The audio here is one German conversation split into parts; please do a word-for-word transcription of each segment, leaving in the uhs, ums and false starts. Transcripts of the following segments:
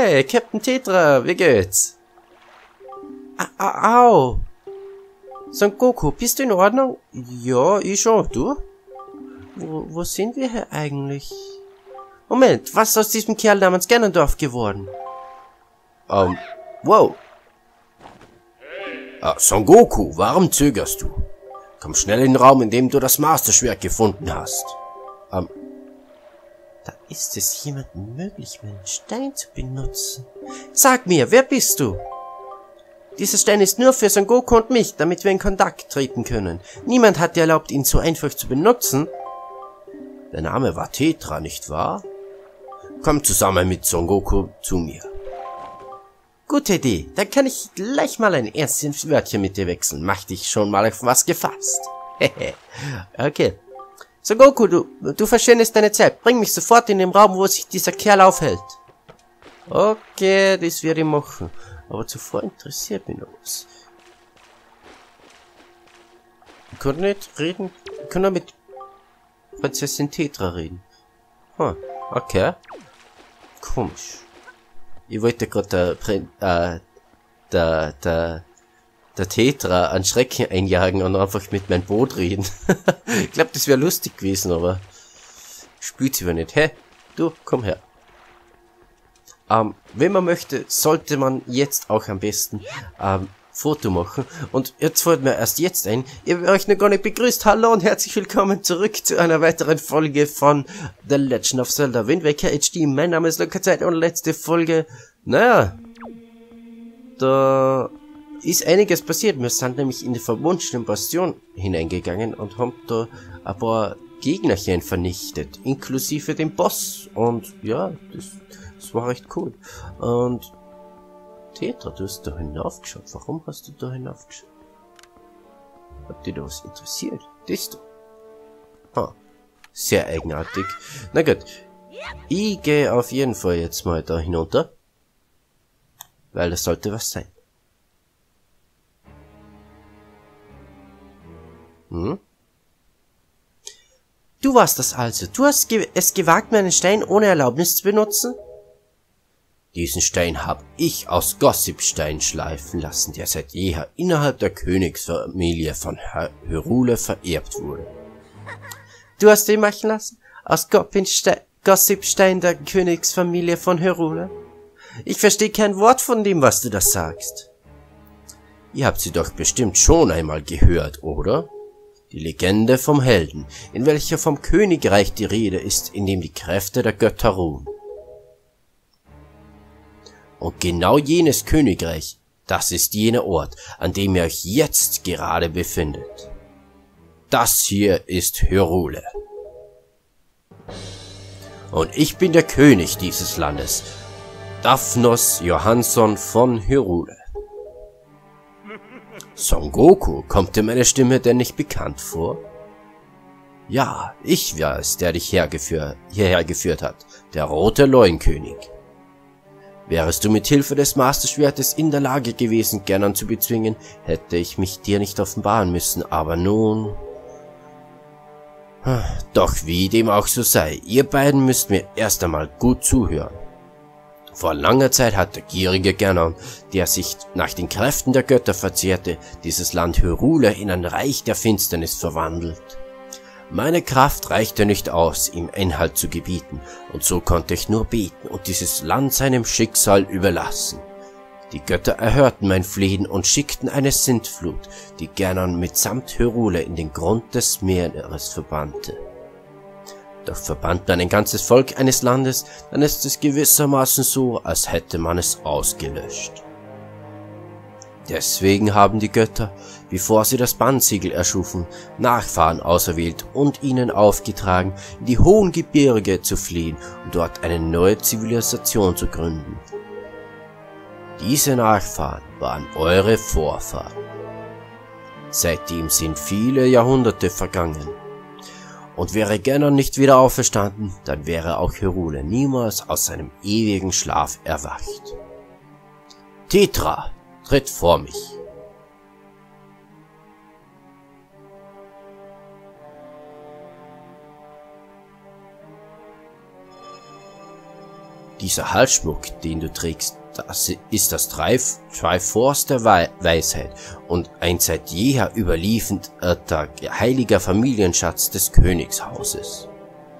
Hey, Captain Tetra, wie geht's? A Au! Son Goku, bist du in Ordnung? Ja, ich schon. Du? Wo, wo sind wir hier eigentlich? Moment, was ist aus diesem Kerl namens Ganondorf geworden? Ähm, um, wow. Ah, Son Goku, warum zögerst du? Komm schnell in den Raum, in dem du das Master-Schwert gefunden hast. Ähm, da ist es jemandem möglich, meinen Stein zu benutzen. Sag mir, wer bist du? Dieser Stein ist nur für Son Goku und mich, damit wir in Kontakt treten können. Niemand hat dir erlaubt, ihn so einfach zu benutzen. Der Name war Tetra, nicht wahr? Komm zusammen mit Son Goku zu mir. Gute Idee, dann kann ich gleich mal ein erstes Wörtchen mit dir wechseln. Mach dich schon mal auf was gefasst. Okay. Son Goku, du, du verschwendest deine Zeit. Bring mich sofort in den Raum, wo sich dieser Kerl aufhält. Okay, das werde ich machen. Aber zuvor interessiert mich noch was. Wir können nicht reden. Wir können mit Prinzessin Tetra reden. Hm, okay. Komisch. Ich wollte gerade der, äh, der, der, der Tetra an Schrecken einjagen und einfach mit meinem Boot reden. Ich glaube, das wäre lustig gewesen, aber spielt sie aber nicht. Hä? Du, komm her. Ähm, wenn man möchte, sollte man jetzt auch am besten ähm, Foto machen. Und jetzt fällt mir erst jetzt ein, ihr habt euch noch gar nicht begrüßt. Hallo und herzlich willkommen zurück zu einer weiteren Folge von The Legend of Zelda Wind Waker H D. Mein Name ist Luca-Zeit und letzte Folge, naja, da ist einiges passiert. Wir sind nämlich in die verwunschene Bastion hineingegangen und haben da ein paar Gegnerchen vernichtet, inklusive den Boss. Und ja, das... Das war recht cool. Und Tetra, du hast da hinaufgeschaut. Warum hast du da hinaufgeschaut? Hat dir da was interessiert? Das du? Ah, sehr eigenartig. Na gut. Ich gehe auf jeden Fall jetzt mal da hinunter. Weil das sollte was sein. Hm? Du warst das also. Du hast ge es gewagt, meinen Stein ohne Erlaubnis zu benutzen? Diesen Stein habe ich aus Gossipstein schleifen lassen, der seit jeher innerhalb der Königsfamilie von Hyrule vererbt wurde. Du hast den machen lassen? Aus Gossipstein der Königsfamilie von Hyrule? Ich verstehe kein Wort von dem, was du da sagst. Ihr habt sie doch bestimmt schon einmal gehört, oder? Die Legende vom Helden, in welcher vom Königreich die Rede ist, in dem die Kräfte der Götter ruhen. Und genau jenes Königreich, das ist jener Ort, an dem ihr euch jetzt gerade befindet. Das hier ist Hyrule. Und ich bin der König dieses Landes, Daphnos Johansson von Hyrule. Son Goku, kommt dir meine Stimme denn nicht bekannt vor? Ja, ich war es, der dich hergeführ hierher geführt hat, der rote Leuenkönig. Wärest du mit Hilfe des Master-Schwertes in der Lage gewesen, Ganon zu bezwingen, hätte ich mich dir nicht offenbaren müssen, aber nun... Doch wie dem auch so sei, ihr beiden müsst mir erst einmal gut zuhören. Vor langer Zeit hat der gierige Ganon, der sich nach den Kräften der Götter verzehrte, dieses Land Hyrule in ein Reich der Finsternis verwandelt. Meine Kraft reichte nicht aus, ihm Einhalt zu gebieten, und so konnte ich nur beten und dieses Land seinem Schicksal überlassen. Die Götter erhörten mein Flehen und schickten eine Sintflut, die Ganon mitsamt Hyrule in den Grund des Meeres verbannte. Doch verbannt man ein ganzes Volk eines Landes, dann ist es gewissermaßen so, als hätte man es ausgelöscht. Deswegen haben die Götter, bevor sie das Bannsiegel erschufen, Nachfahren auserwählt und ihnen aufgetragen, in die hohen Gebirge zu fliehen und dort eine neue Zivilisation zu gründen. Diese Nachfahren waren eure Vorfahren. Seitdem sind viele Jahrhunderte vergangen. Und wäre Ganon nicht wieder auferstanden, dann wäre auch Hyrule niemals aus seinem ewigen Schlaf erwacht. Tetra, tritt vor mich. Dieser Halsschmuck, den du trägst, das ist das Triforce Tri der Wei Weisheit und ein seit jeher überlieferter heiliger Familienschatz des Königshauses.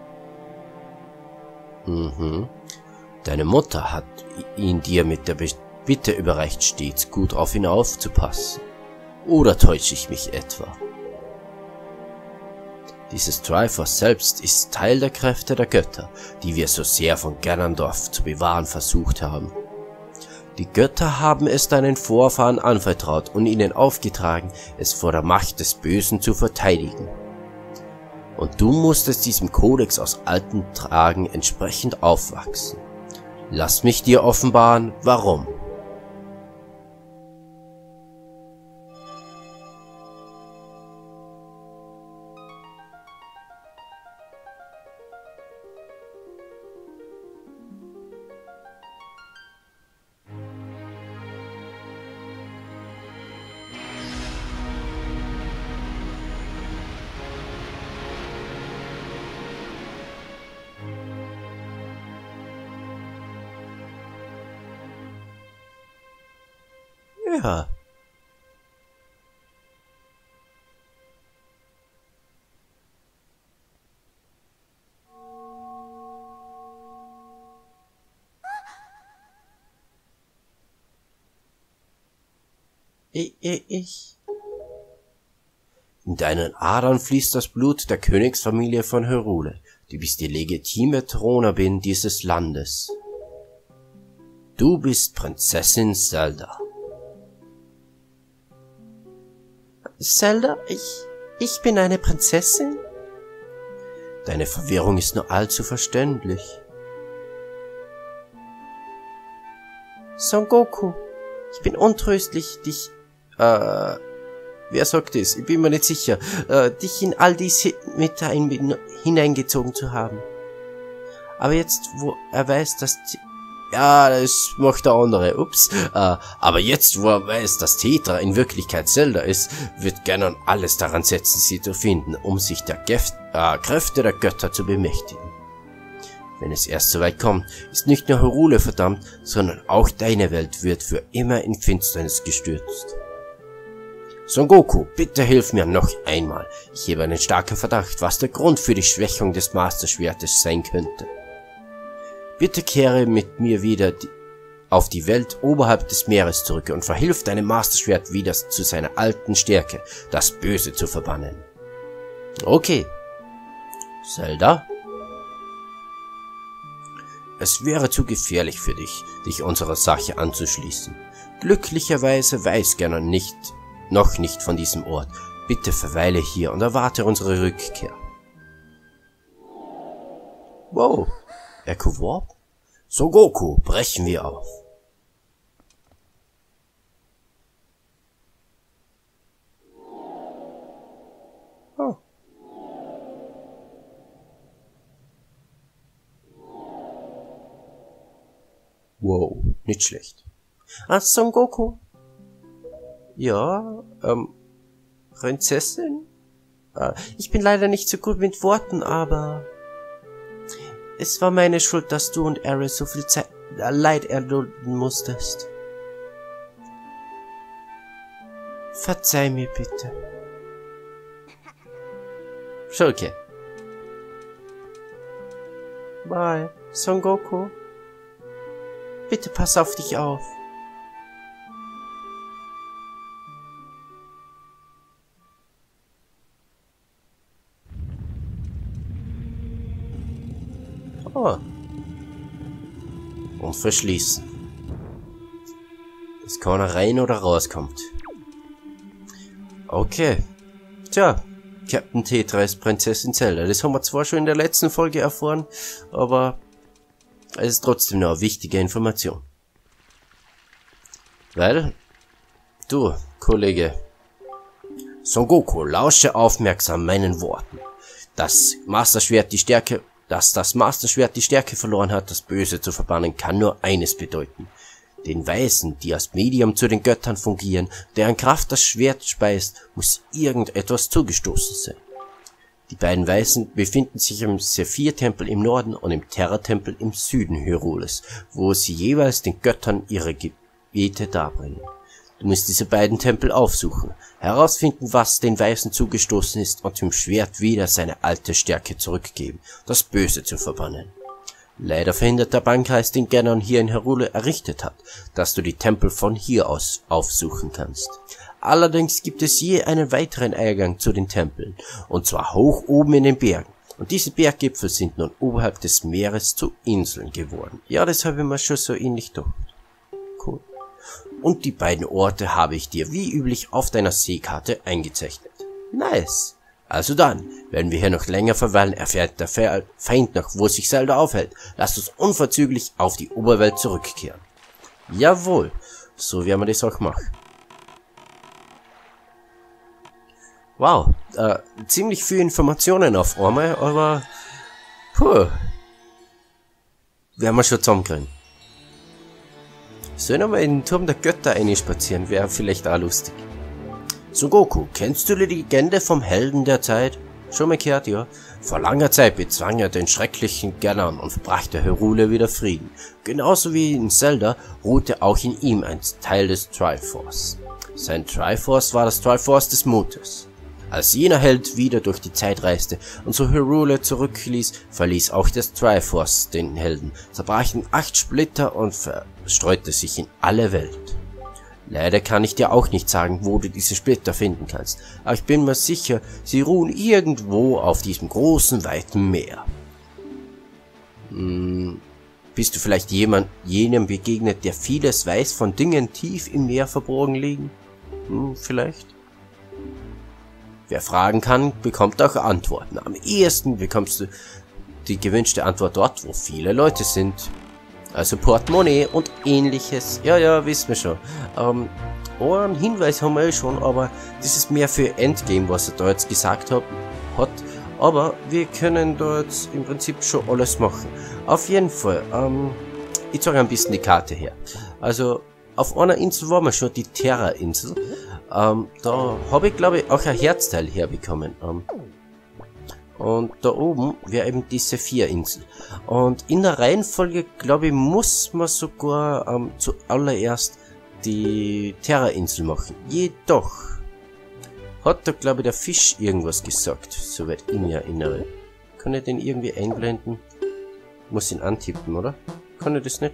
Mhm. Deine Mutter hat ihn dir mit der Bitte überreicht, stets gut auf ihn aufzupassen. Oder täusche ich mich etwa? Dieses Triforce selbst ist Teil der Kräfte der Götter, die wir so sehr von Ganondorf zu bewahren versucht haben. Die Götter haben es deinen Vorfahren anvertraut und ihnen aufgetragen, es vor der Macht des Bösen zu verteidigen. Und du musstest diesem Kodex aus alten Tagen entsprechend aufwachsen. Lass mich dir offenbaren, warum. Ja. Ich, ich. In deinen Adern fließt das Blut der Königsfamilie von Hyrule. Du bist die legitime Thronerbin dieses Landes. Du bist Prinzessin Zelda. Zelda, ich, ich bin eine Prinzessin? Deine Verwirrung ist nur allzu verständlich. Son Goku, ich bin untröstlich, dich, äh, wer sagt es? Ich bin mir nicht sicher, äh, dich in all dies mit hineingezogen zu haben. Aber jetzt, wo er weiß, dass... Ja, das macht der andere, ups. Äh, aber jetzt, wo er weiß, dass Tetra in Wirklichkeit Zelda ist, wird Ganon alles daran setzen, sie zu finden, um sich der Gef äh, Kräfte der Götter zu bemächtigen. Wenn es erst so weit kommt, ist nicht nur Hyrule verdammt, sondern auch deine Welt wird für immer in Finsternis gestürzt. Son Goku, bitte hilf mir noch einmal. Ich habe einen starken Verdacht, was der Grund für die Schwächung des Master Schwertes sein könnte. Bitte kehre mit mir wieder die, auf die Welt oberhalb des Meeres zurück und verhilf deinem Master Schwert wieder zu seiner alten Stärke, das Böse zu verbannen. Okay. Zelda? Es wäre zu gefährlich für dich, dich unserer Sache anzuschließen. Glücklicherweise weiß Ganon nicht, noch nicht von diesem Ort. Bitte verweile hier und erwarte unsere Rückkehr. Wow. Echo Warp? Son Goku, brechen wir auf. Oh. Wow, nicht schlecht. Ah, Son Goku? Ja, ähm, Prinzessin? Äh, ich bin leider nicht so gut mit Worten, aber... Es war meine Schuld, dass du und Aerith so viel Zeit, äh, Leid erdulden musstest. Verzeih mir bitte. Schon okay. Bye, Son Goku. Bitte pass auf dich auf. Oh. Und verschließen. Dass keiner rein oder rauskommt. Okay. Tja, Captain Tetra ist Prinzessin Zelda. Das haben wir zwar schon in der letzten Folge erfahren, aber es ist trotzdem noch eine wichtige Information. Weil, du, Kollege, Son Goku, lausche aufmerksam meinen Worten. Das Master Schwert die Stärke... Dass das Master Schwert die Stärke verloren hat, das Böse zu verbannen, kann nur eines bedeuten. Den Weisen, die als Medium zu den Göttern fungieren, deren Kraft das Schwert speist, muss irgendetwas zugestoßen sein. Die beiden Weißen befinden sich im Sephir-Tempel im Norden und im Terra-Tempel im Süden Hyrules, wo sie jeweils den Göttern ihre Gebete darbringen. Du musst diese beiden Tempel aufsuchen, herausfinden, was den Weißen zugestoßen ist und dem Schwert wieder seine alte Stärke zurückgeben, das Böse zu verbannen. Leider verhindert der Bannkreis, den Ganon hier in Hyrule errichtet hat, dass du die Tempel von hier aus aufsuchen kannst. Allerdings gibt es je einen weiteren Eingang zu den Tempeln, und zwar hoch oben in den Bergen. Und diese Berggipfel sind nun oberhalb des Meeres zu Inseln geworden. Ja, das habe ich mir schon so ähnlich gedacht. Cool. Und die beiden Orte habe ich dir wie üblich auf deiner Seekarte eingezeichnet. Nice. Also dann, wenn wir hier noch länger verweilen, erfährt der Feind noch, wo sich Zelda aufhält. Lass uns unverzüglich auf die Oberwelt zurückkehren. Jawohl, so werden wir das auch machen. Wow, äh, ziemlich viele Informationen auf einmal, aber puh, werden wir schon zusammenkriegen. Sollen wir mal in den Turm der Götter einspazieren, wäre vielleicht auch lustig. Son Goku, kennst du die Legende vom Helden der Zeit? Schon mal gehört, ja? Vor langer Zeit bezwang er den schrecklichen Ganon und brachte Hyrule wieder Frieden. Genauso wie in Zelda ruhte auch in ihm ein Teil des Triforce. Sein Triforce war das Triforce des Mutes. Als jener Held wieder durch die Zeit reiste und zu Hyrule zurückließ, verließ auch das Triforce den Helden, zerbrach in acht Splitter und verstreute sich in alle Welt. Leider kann ich dir auch nicht sagen, wo du diese Splitter finden kannst, aber ich bin mir sicher, sie ruhen irgendwo auf diesem großen, weiten Meer. Hm, bist du vielleicht jemand, jenem begegnet, der vieles weiß von Dingen tief im Meer verborgen liegen? Hm, vielleicht? Wer fragen kann, bekommt auch Antworten. Am ehesten bekommst du die gewünschte Antwort dort, wo viele Leute sind. Also Portemonnaie und ähnliches. Ja, ja, wissen wir schon. Ähm, oh, einen Hinweis haben wir schon, aber das ist mehr für Endgame, was er da jetzt gesagt hat. hat. Aber wir können da jetzt im Prinzip schon alles machen. Auf jeden Fall, ähm, ich zeige ein bisschen die Karte her. Also, auf einer Insel waren wir schon, die Terra-Insel. Ähm, da habe ich, glaube ich, auch ein Herzteil herbekommen. Ähm, und da oben wäre eben die Sephir-Insel. Und in der Reihenfolge, glaube ich, muss man sogar ähm, zuallererst die Terra-Insel machen. Jedoch hat da, glaube ich, der Fisch irgendwas gesagt, soweit ich mich erinnere. Kann ich den irgendwie einblenden? Muss ihn antippen, oder? Kann ich das nicht?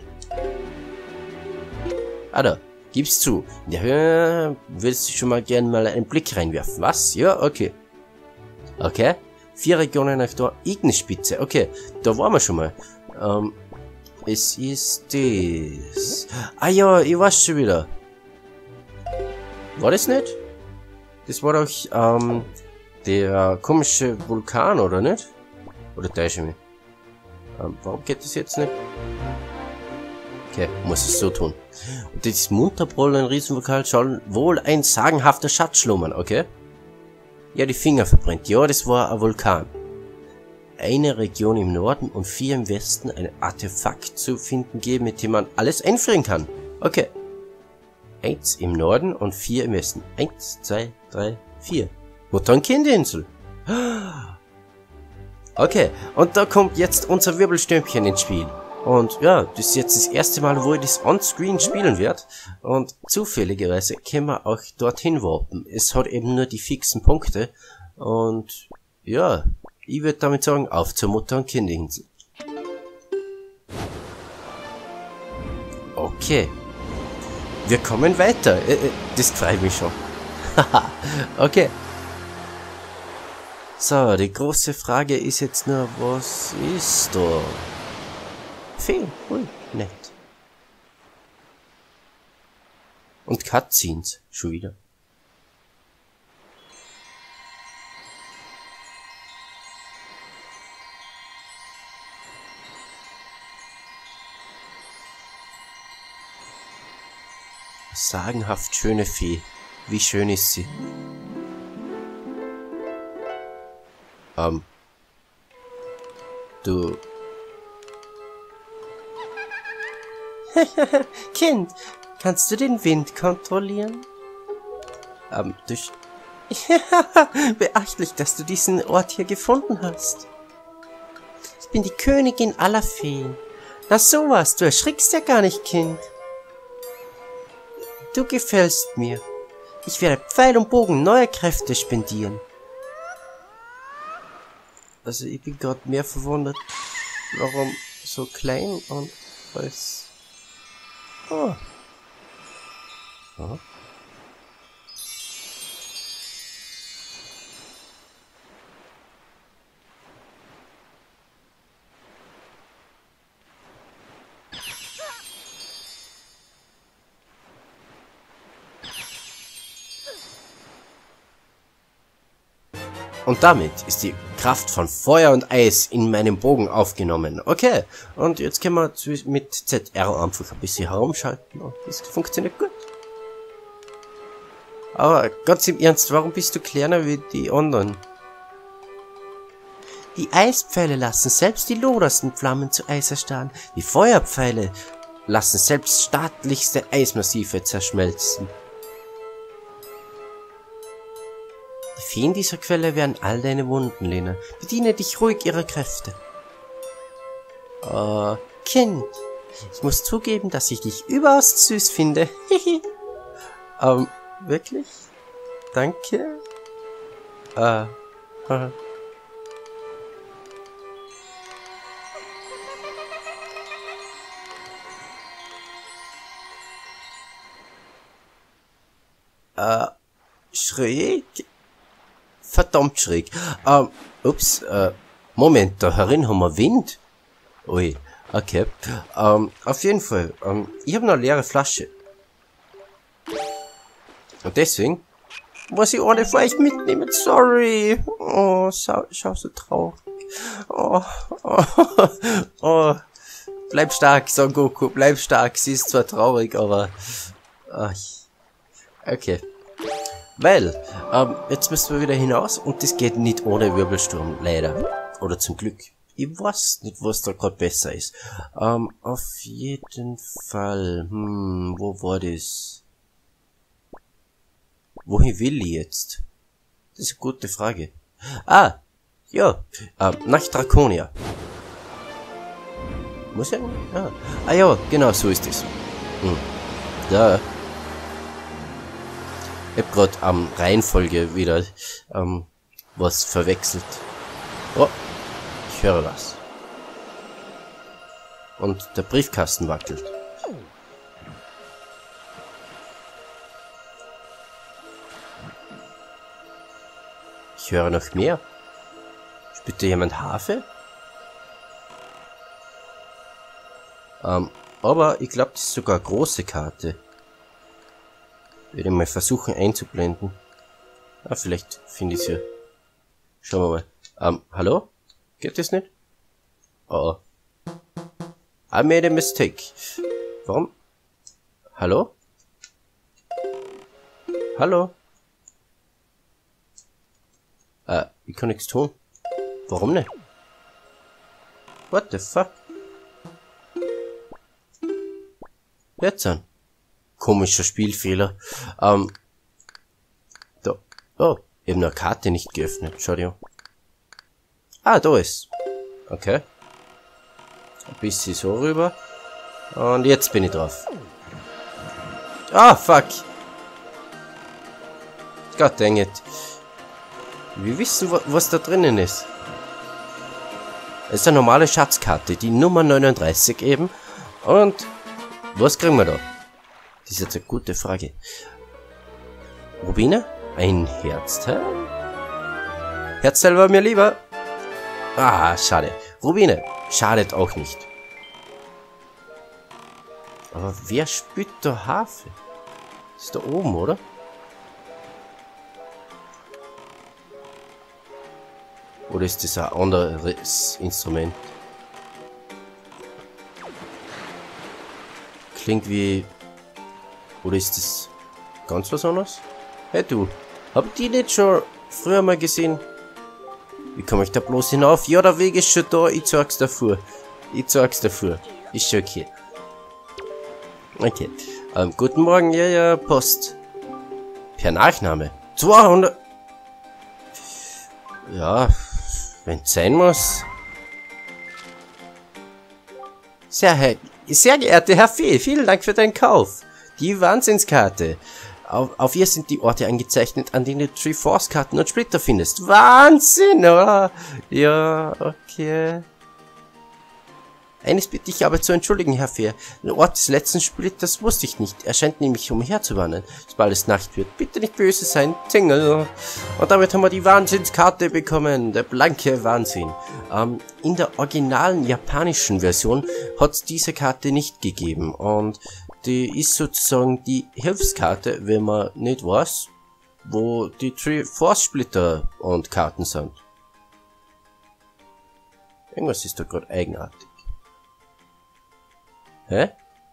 Ah, da. Gib's zu. Ja, willst du schon mal gerne mal einen Blick reinwerfen? Was? Ja, okay. Okay. Vier Regionen nach da. Ignisspitze. Okay. Da waren wir schon mal. Ähm, es ist das. Ah ja, ich weiß schon wieder. War das nicht? Das war doch, ähm, der komische Vulkan, oder nicht? Oder täusche ich mich? Ähm, warum geht das jetzt nicht? Okay, muss es so tun. Und dieses Munterbrollen, Riesenvokal, soll wohl ein sagenhafter Schatz schlummern, okay? Ja, die Finger verbrennt. Ja, das war ein Vulkan. Eine Region im Norden und vier im Westen ein Artefakt zu finden geben, mit dem man alles einfrieren kann. Okay. Eins im Norden und vier im Westen. Eins, zwei, drei, vier. Mutter- und Kindinsel. Okay, und da kommt jetzt unser Wirbelstürmchen ins Spiel. Und ja, das ist jetzt das erste Mal, wo ich das on-screen spielen werde. Und zufälligerweise können wir auch dorthin warpen. Es hat eben nur die fixen Punkte. Und ja, ich würde damit sagen, auf zur Mutter- und Kindinsel. Okay. Wir kommen weiter. Äh, das freut mich schon. Haha, okay. So, die große Frage ist jetzt nur, was ist da? Viel, cool, nett. Und Cutscenes, schon wieder. Sagenhaft schöne Fee. Wie schön ist sie? Ähm. Du... Kind, kannst du den Wind kontrollieren? Ähm, du... Beachtlich, dass du diesen Ort hier gefunden hast. Ich bin die Königin aller Feen. Na sowas, du erschrickst ja gar nicht, Kind. Du gefällst mir. Ich werde Pfeil und Bogen neue Kräfte spendieren. Also ich bin gerade mehr verwundert, warum so klein und alles. Oh. Oh. Und damit ist die Kraft von Feuer und Eis in meinem Bogen aufgenommen. Okay, und jetzt können wir mit Z R einfach ein bisschen herumschalten und das funktioniert gut. Aber ganz im Ernst, warum bist du kleiner wie die anderen? Die Eispfeile lassen selbst die lodersten Flammen zu Eis erstarren. Die Feuerpfeile lassen selbst stattlichste Eismassive zerschmelzen. Die Feen dieser Quelle werden all deine Wunden lehnen. Bediene dich ruhig ihrer Kräfte. Oh, Kind. Ich muss zugeben, dass ich dich überaus süß finde. ähm, wirklich? Danke? Äh, äh. Äh, schräg? Verdammt schräg. Ähm, ups, äh, Moment, da herin haben wir Wind. Ui, okay. Ähm, auf jeden Fall, ähm, ich habe noch eine leere Flasche. Und deswegen muss ich eine von euch mitnehmen. Sorry. Oh, schau, schau so traurig. Oh, oh, oh. Bleib stark, Son Goku, bleib stark. Sie ist zwar traurig, aber... Ach, okay. Weil, ähm, jetzt müssen wir wieder hinaus und das geht nicht ohne Wirbelsturm, leider. Oder zum Glück. Ich weiß nicht, was da gerade besser ist. Ähm, auf jeden Fall, hm, wo war das? Wohin will ich jetzt? Das ist eine gute Frage. Ah, ja, ähm, nach Draconia. Muss ja, ah, ah ja, genau, so ist es. Hm. Ja. Ich hab grad am ähm, Reihenfolge wieder ähm, was verwechselt. Oh, ich höre was. Und der Briefkasten wackelt. Ich höre noch mehr. Spielt da jemand Harfe? Ähm, aber ich glaube, das ist sogar eine große Karte. Würde mal versuchen einzublenden. Ah, vielleicht finde ich es ja. Schauen wir mal. Ähm, hallo? Geht das nicht? Oh. I made a mistake. Warum? Hallo? Hallo? Äh, ich kann nichts tun. Warum nicht? What the fuck? Jetzt an. Komischer Spielfehler. Ähm. Da. Oh, ich habe noch eine Karte nicht geöffnet. Schau dir an. Ah, da ist. Okay. Ein bisschen so rüber. Und jetzt bin ich drauf. Ah, fuck. God dang it. Wir wissen, was da drinnen ist. Es ist eine normale Schatzkarte, die Nummer neununddreißig eben. Und was kriegen wir da? Das ist jetzt eine gute Frage. Rubine? Ein Herzteil? Herzteil war mir lieber. Ah, schade. Rubine schadet auch nicht. Aber wer spürt da Harfe? Das ist da oben, oder? Oder ist das ein anderes Instrument? Klingt wie... Oder ist das ganz was anderes? Hey du, habt ihr nicht schon früher mal gesehen? Wie komme ich da bloß hinauf? Ja, der Weg ist schon da, ich zeig's davor. Ich zeig's davor. Ist schon okay. Okay. Ähm, guten Morgen, ja, ja, Post. Per Nachname. zweihundert... Ja, wenn es sein muss. Sehr, Herr, sehr geehrter Herr Fee, vielen Dank für deinen Kauf. Die Wahnsinnskarte. Auf, auf ihr sind die Orte eingezeichnet, an denen du Triforce-Karten und Splitter findest. Wahnsinn, oder? Ja, okay. Eines bitte ich aber zu entschuldigen, Herr Fair. Den Ort des letzten Splitters wusste ich nicht. Er scheint nämlich umherzuwandern, sobald es Nacht wird. Bitte nicht böse sein, Tingle. Und damit haben wir die Wahnsinnskarte bekommen. Der blanke Wahnsinn. Ähm, in der originalen japanischen Version hat es diese Karte nicht gegeben. Und die ist sozusagen die Hilfskarte, wenn man nicht weiß, wo die Triforce-Splitter und Karten sind. Irgendwas ist da gerade eigenartig. Hä?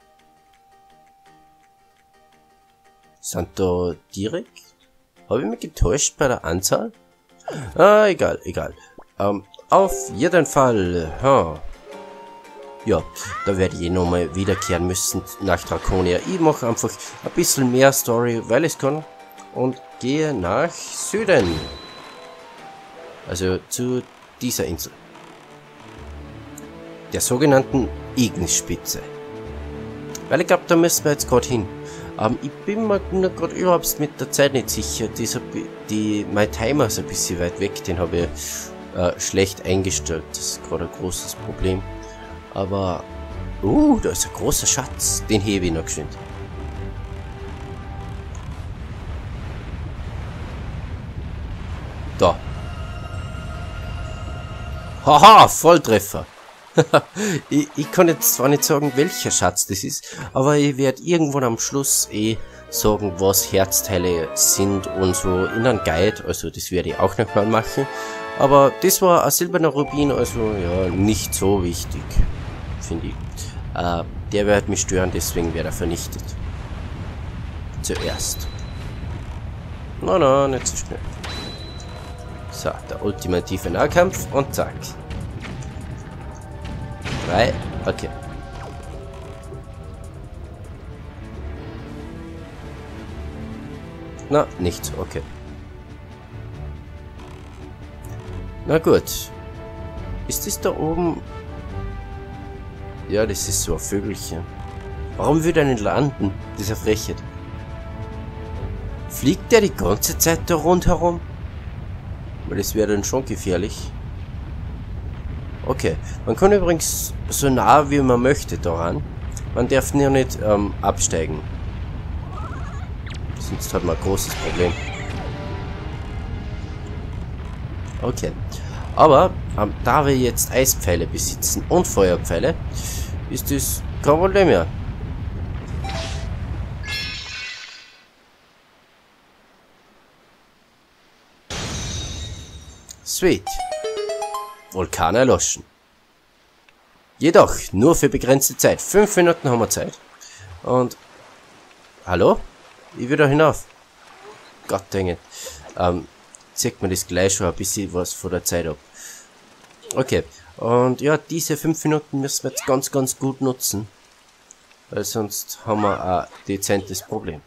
Sind da direkt? Habe ich mich getäuscht bei der Anzahl? Ah, egal, egal. Ähm, auf jeden Fall, ha. Ja, da werde ich eh nochmal wiederkehren müssen nach Draconia. Ich mache einfach ein bisschen mehr Story, weil ich kann. Und gehe nach Süden. Also zu dieser Insel. Der sogenannten Ignisspitze. Weil ich glaube, da müssen wir jetzt gerade hin. Ähm, ich bin mir nur gerade überhaupt mit der Zeit nicht sicher. Dieser, die, mein Timer ist ein bisschen weit weg. Den habe ich äh, schlecht eingestellt. Das ist gerade ein großes Problem. Aber, uh, da ist ein großer Schatz. Den hebe ich noch geschwind. Da. Haha, Volltreffer. ich, ich kann jetzt zwar nicht sagen, welcher Schatz das ist, aber ich werde irgendwann am Schluss eh sagen, was Herzteile sind und so in einem Guide, also das werde ich auch noch mal machen. Aber das war ein silberner Rubin, also ja, nicht so wichtig, finde ich. Äh, der wird mich stören, deswegen wird er vernichtet. Zuerst. Na, na, nicht so schnell. So, der ultimative Nahkampf und zack. Drei, okay. Na, nichts, okay. Na gut. Ist das da oben? Ja, das ist so ein Vögelchen. Warum will er nicht landen? Dieser Frechheit. Fliegt der die ganze Zeit da rundherum? Weil das wäre dann schon gefährlich. Okay, man kann übrigens so nah wie man möchte daran. Man darf nur nicht ähm, absteigen. Sonst hat man ein großes Problem. Okay, aber ähm, da wir jetzt Eispfeile besitzen und Feuerpfeile, ist das kein Problem mehr. Sweet. Vulkan erloschen. Jedoch nur für begrenzte Zeit. Fünf Minuten haben wir Zeit. Und... Hallo? Ich will da hinauf. Gott dang it. Ähm, zeigt mir das gleich schon ein bisschen was von der Zeit ab. Okay. Und ja, diese fünf Minuten müssen wir jetzt ganz, ganz gut nutzen. Weil sonst haben wir ein dezentes Problem.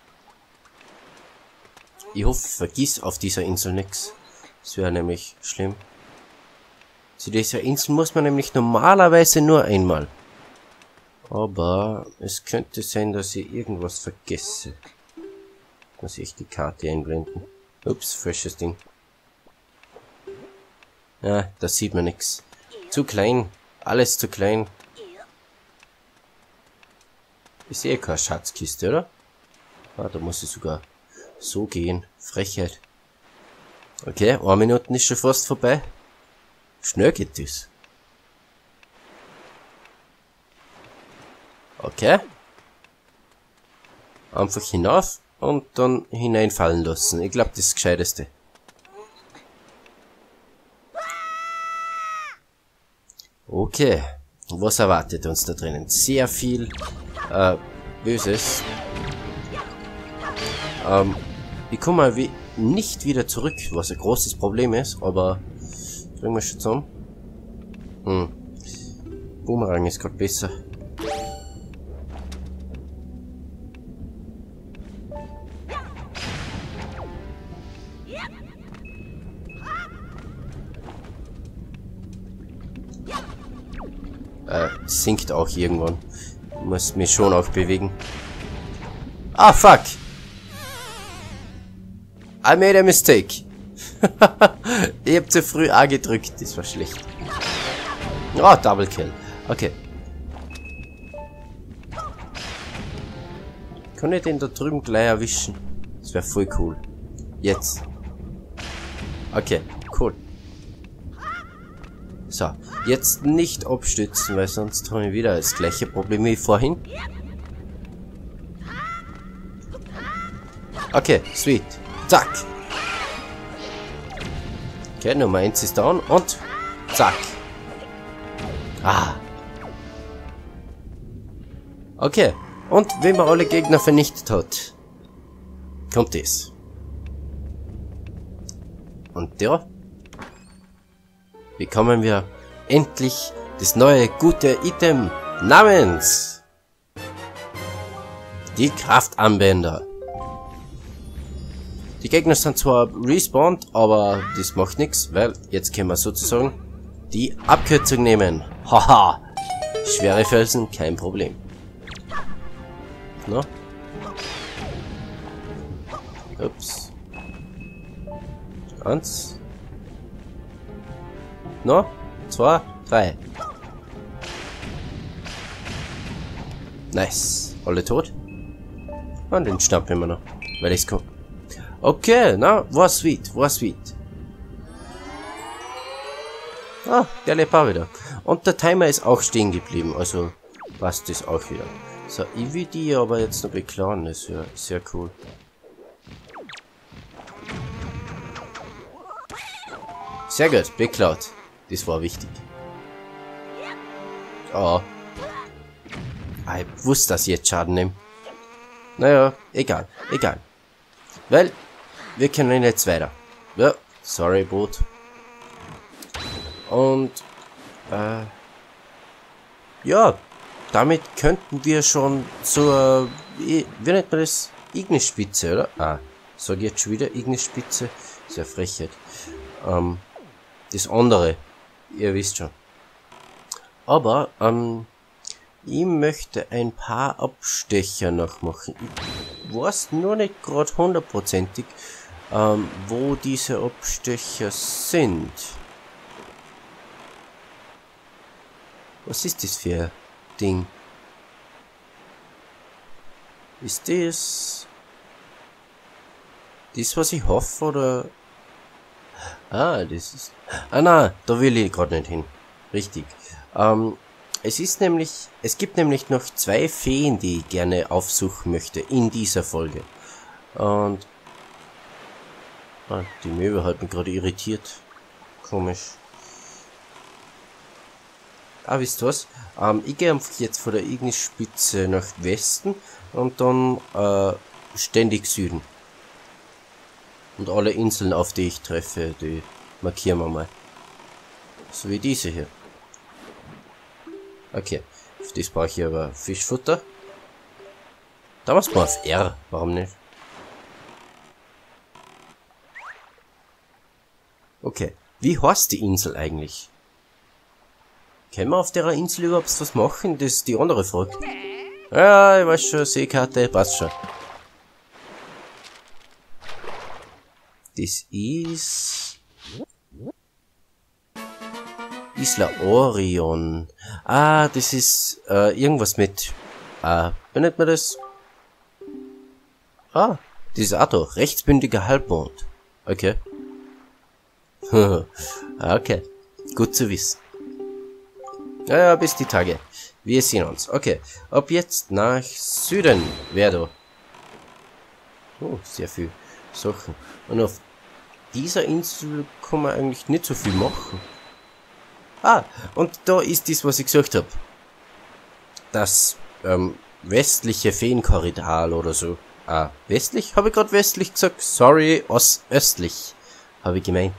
Ich hoffe, vergiss auf dieser Insel nichts. Das wäre nämlich schlimm. Zu dieser Insel muss man nämlich normalerweise nur einmal. Aber es könnte sein, dass ich irgendwas vergesse. Muss ich die Karte einblenden. Ups, falsches Ding. Ja, da sieht man nichts. Zu klein. Alles zu klein. Ich sehe keine Schatzkiste, oder? Ah, da muss ich sogar so gehen. Frechheit. Okay, eine Minute ist schon fast vorbei. Schnell geht das. Okay. Einfach hinauf und dann hineinfallen lassen. Ich glaube, das ist das Gescheiteste. Okay. Was erwartet uns da drinnen? Sehr viel äh, Böses. Ähm, ich komme mal wie nicht wieder zurück, was ein großes Problem ist, aber bringen wir schon zusammen. Hm. Boomerang ist gerade besser. Äh, sinkt auch irgendwann. Muss mich schon auch bewegen. Ah, fuck! I made a mistake. Ich hab zu früh A gedrückt, das war schlecht. Oh, Double Kill. Okay. Kann ich den da drüben gleich erwischen? Das wäre voll cool. Jetzt. Okay, cool. So, jetzt nicht abstützen, weil sonst haben wir wieder das gleiche Problem wie vorhin. Okay, sweet. Zack. Okay, Nummer eins ist down und zack. Ah. Okay, und wenn man alle Gegner vernichtet hat, kommt es. Und ja, bekommen wir endlich das neue gute Item namens die Kraftarmbänder. Die Gegner sind zwar respawned, aber das macht nichts, weil jetzt können wir sozusagen die Abkürzung nehmen. Haha, schwere Felsen, kein Problem. No? Ups. Eins. No? Zwei, drei. Nice. Alle tot? Und den schnappen wir noch, weil ich's kann. Okay, na, war sweet, war sweet. Ah, der lebt auch wieder. Und der Timer ist auch stehen geblieben, also passt das auch wieder. So, ich will die aber jetzt noch beklauen, das ist ja sehr cool. Sehr gut, beklaut. Das war wichtig. Oh. Ah, ich wusste, dass ich jetzt Schaden nehme. Naja, egal, egal. Weil, wir können jetzt weiter. Ja, sorry, Boot. Und, äh, ja, damit könnten wir schon zur, wie nennt man das? Ignisspitze, oder? Ah, sag ich jetzt schon wieder Ignisspitze? Sehr Frechheit. Ähm, das andere, ihr wisst schon. Aber, ähm, ich möchte ein paar Abstecher noch machen. Ich weiß nur nicht gerade hundertprozentig, ähm, wo diese Abstecher sind. Was ist das für ein Ding? Ist das das, was ich hoffe, oder? Ah, das ist... Ah, na, da will ich gerade nicht hin. Richtig. Ähm, es ist nämlich... Es gibt nämlich noch zwei Feen, die ich gerne aufsuchen möchte in dieser Folge. Und... Ah, die Möwe hat mich gerade irritiert. Komisch. Ah, wisst ihr was? Ähm, ich gehe einfach jetzt von der Ignisspitze nach Westen und dann äh, ständig Süden. Und alle Inseln, auf die ich treffe, die markieren wir mal. So wie diese hier. Okay, für das brauche ich aber Fischfutter. Da machst du mal auf R, warum nicht? Okay, wie heißt die Insel eigentlich? Können wir auf der Insel überhaupt was machen? Das ist die andere Frage. Ja, ich weiß schon, Seekarte, passt schon. Das ist... Isla Orion. Ah, das ist äh, irgendwas mit... Ah, wie nennt man das? Ah, das ist auch da. Rechtsbündiger Halbmond. Okay. Okay, gut zu wissen. Ja, ja, bis die Tage. Wir sehen uns. Okay, ab jetzt nach Süden. Wer da? Oh, sehr viel Sachen. Und auf dieser Insel kann man eigentlich nicht so viel machen. Ah, und da ist das, was ich gesagt habe. Das ähm, westliche Feenkorridor oder so. Ah, westlich? Habe ich gerade westlich gesagt? Sorry, ost östlich. Habe ich gemeint.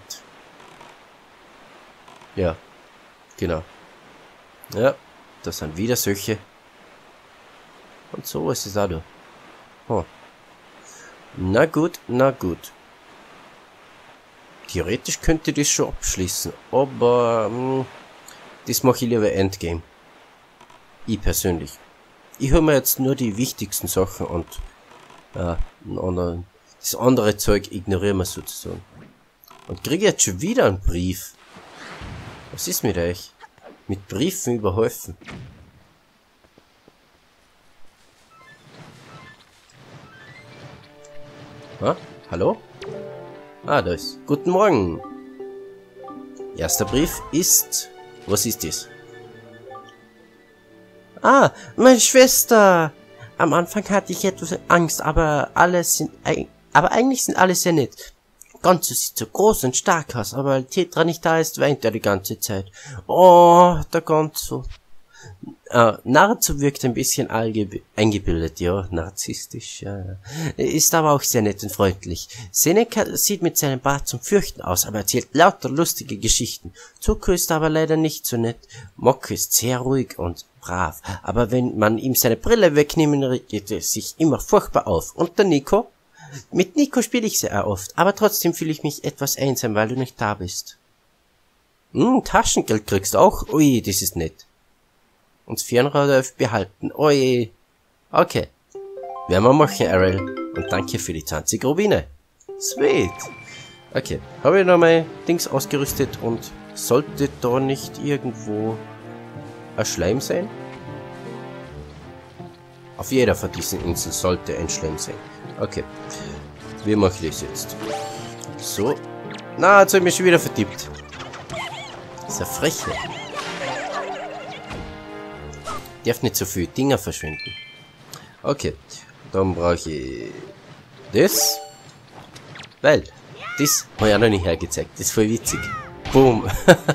Ja, genau. Ja, das sind wieder solche. Und so ist es auch da. Oh. Na gut, na gut. Theoretisch könnte ich das schon abschließen, aber mh, das mache ich lieber Endgame. Ich persönlich. Ich höre mir jetzt nur die wichtigsten Sachen und äh, anderen, das andere Zeug ignorieren wir sozusagen. Und kriege jetzt schon wieder einen Brief. Was ist mit euch? Mit Briefen überhäufen. Ah, hallo? Ah, da ist. Guten Morgen. Erster Brief ist... Was ist das? Ah, meine Schwester. Am Anfang hatte ich etwas Angst, aber alles sind... Aber eigentlich sind alle sehr nett. Ganze sieht so groß und stark aus, aber weil Tetra nicht da ist, weint er die ganze Zeit. Oh, der Gonzo. Äh, Naruto wirkt ein bisschen eingebildet, ja, narzisstisch, ja. Ist aber auch sehr nett und freundlich. Seneca sieht mit seinem Bart zum Fürchten aus, aber erzählt lauter lustige Geschichten. Zuko ist aber leider nicht so nett. Mokko ist sehr ruhig und brav, aber wenn man ihm seine Brille wegnehmen, regt er sich immer furchtbar auf. Und der Nico? Mit Nico spiele ich sehr oft, aber trotzdem fühle ich mich etwas einsam, weil du nicht da bist. Hm, Taschengeld kriegst du auch? Ui, das ist nett. Und das Fernrohr behalten. Ui. Okay. Werden wir machen, Ariel. Und danke für die zwanzig Rubine. Sweet. Okay. Habe ich noch mein Dings ausgerüstet und sollte da nicht irgendwo ein Schleim sein? Auf jeder von diesen Inseln sollte ein Schleim sein. Okay. Wie mache ich das jetzt? So. Na, jetzt habe ich mich schon wieder vertippt. Das ist eine Freche. Ich darf nicht so viele Dinger verschwenden. Okay. Dann brauche ich das. Weil, das habe ich auch noch nicht hergezeigt. Das ist voll witzig. Boom.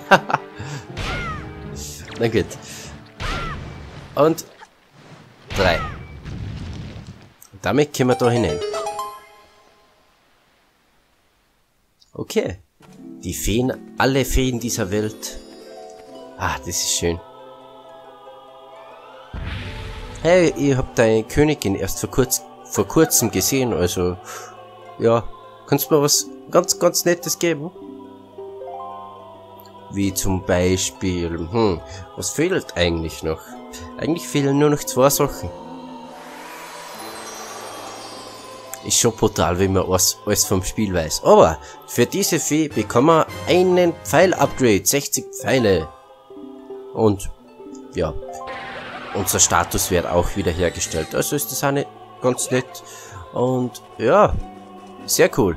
Na gut. Und drei. Und damit können wir da hinein. Okay. Die Feen, alle Feen dieser Welt. Ah, das ist schön. Hey, ihr habt deine Königin erst vor, kurz, vor kurzem gesehen, also, ja, kannst du mir was ganz, ganz Nettes geben? Wie zum Beispiel, hm, was fehlt eigentlich noch? Eigentlich fehlen nur noch zwei Sachen. Ist schon brutal, wenn man alles, alles vom Spiel weiß. Aber für diese Fee bekommen wir einen Pfeil-Upgrade, sechzig Pfeile. Und, ja, unser Status wird auch wieder hergestellt. Also ist das auch nicht ganz nett. Und, ja, sehr cool.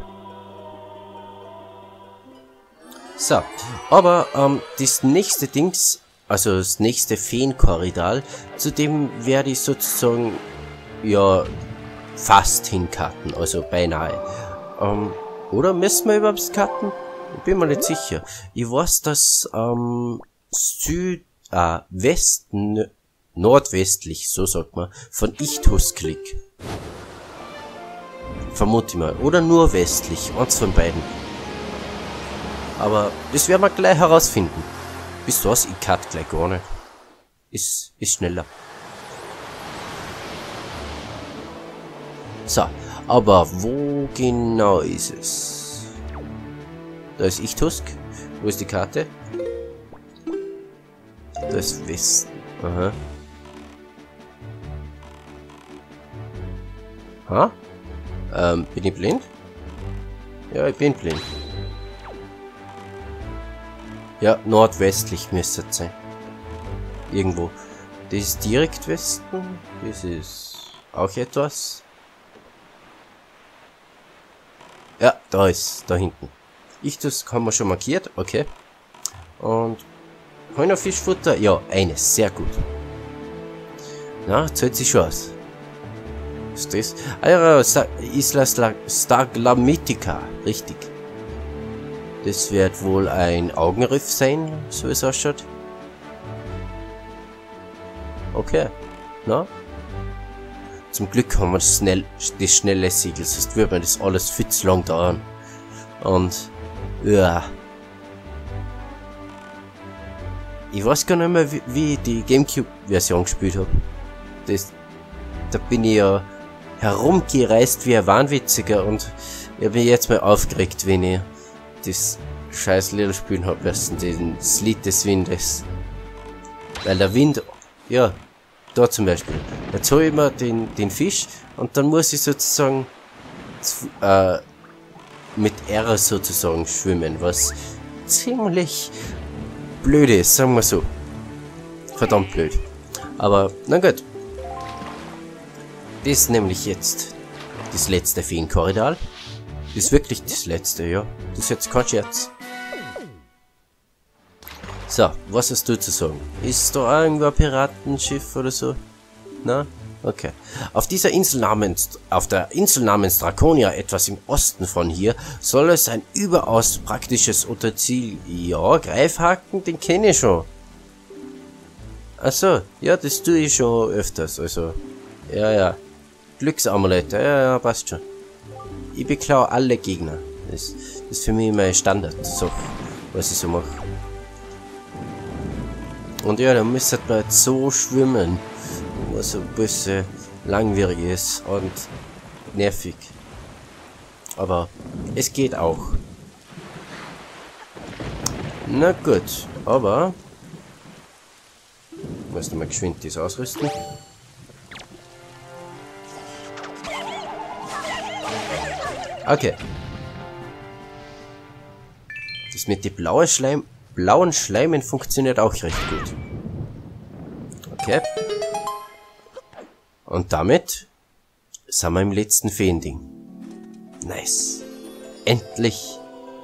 So, aber ähm, das nächste Dings, also das nächste Feenkorridor, zu dem werde ich sozusagen, ja, fast hinkarten, also beinahe. Ähm, oder müssen wir überhaupt karten? Ich bin mir nicht sicher. Ich weiß, dass ähm, Süd, äh, Westen, nordwestlich, so sagt man, von Ichthus liegt. Vermute ich mal. Oder nur westlich, eins von beiden. Aber das werden wir gleich herausfinden. Bis das, ich cut gleich gar nicht. Ist, ist schneller. So, aber wo genau ist es? Da ist Ichthus. Wo ist die Karte? Da ist Westen. Aha. Ha? Ähm, bin ich blind? Ja, ich bin blind. Ja, nordwestlich müsste es sein. Irgendwo. Das ist direkt Westen. Das ist auch etwas. Ja, da ist, da hinten. Ichthus haben wir schon markiert, okay. Und Hühnerfischfutter, ja, eines, sehr gut. Na, zählt sich schon aus. Was ist das? Ah ja, Isla Staglamitica, richtig. Das wird wohl ein Augenriff sein, so wie es ausschaut. Okay, na? Zum Glück haben wir das, schnell, das schnelle Siegel, sonst würde man das alles viel zu lang dauern. Und, ja. Ich weiß gar nicht mehr, wie, wie ich die Gamecube-Version gespielt habe. Das, da bin ich ja herumgereist wie ein Wahnwitziger und ich habe mich jetzt mal aufgeregt, wenn ich das scheiß Lied spielen habe lassen, den Lied des Windes. Weil der Wind, ja, Da zum Beispiel. Jetzt hole ich mir den, den Fisch und dann muss ich sozusagen äh, mit R sozusagen schwimmen, was ziemlich blöd ist, sagen wir so. Verdammt blöd. Aber, na gut. Das ist nämlich jetzt das letzte Feenkorridor. Das ist wirklich das letzte, ja. Das ist jetzt kein Scherz. So, was hast du zu sagen? Ist da irgendwo ein Piratenschiff oder so? Na? Okay. Auf dieser Insel namens, auf der Insel namens Draconia, etwas im Osten von hier, soll es ein überaus praktisches Utensil. Ja, Greifhaken, den kenne ich schon. Achso, ja, das tue ich schon öfters, also. Ja, ja. Glücksamulette, ja, ja, passt schon. Ich beklaue alle Gegner. Das, das ist für mich mein Standard, so, was ich so mache. Und ja, dann müsste man jetzt so schwimmen, was so ein bisschen langwierig ist und nervig. Aber es geht auch. Na gut, aber ich muss mal geschwind das ausrüsten. Okay. Das mit den blauen Schleim, blauen Schleimen funktioniert auch recht gut. Okay. Und damit sind wir im letzten Feending. Nice. Endlich.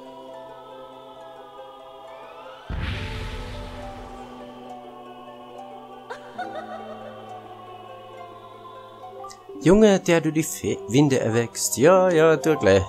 Junge, der du die Fe Winde erwächst. Ja, ja, du gleich.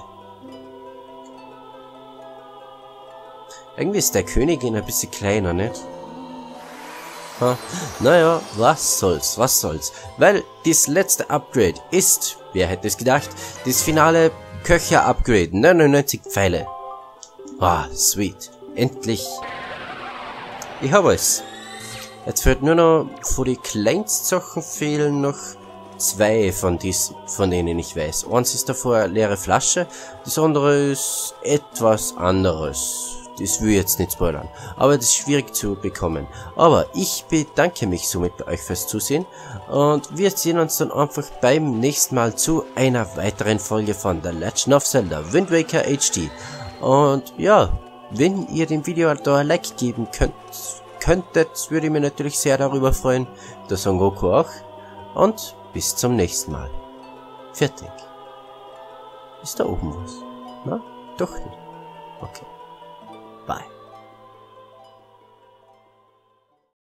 Irgendwie ist der Königin ein bisschen kleiner, nicht? Ha. Naja, was soll's, was soll's. Weil das letzte Upgrade ist, wer hätte es gedacht, das finale Köcher-Upgrade. neunundneunzig Pfeile. Ah, sweet. Endlich. Ich habe es. Jetzt fehlt nur noch, von den Kleinstsachen fehlen noch zwei von diesen, von denen ich weiß. Eins ist davor eine leere Flasche, das andere ist etwas anderes. Das will ich jetzt nicht spoilern, aber das ist schwierig zu bekommen. Aber ich bedanke mich somit bei euch fürs Zusehen und wir sehen uns dann einfach beim nächsten Mal zu einer weiteren Folge von The Legend of Zelda Wind Waker H D. Und ja, wenn ihr dem Video da ein Like geben könnt, könntet, würde ich mich natürlich sehr darüber freuen. Der Son Goku auch. Und bis zum nächsten Mal. Fertig. Ist da oben was? Na? Doch nicht. Okay. Bye.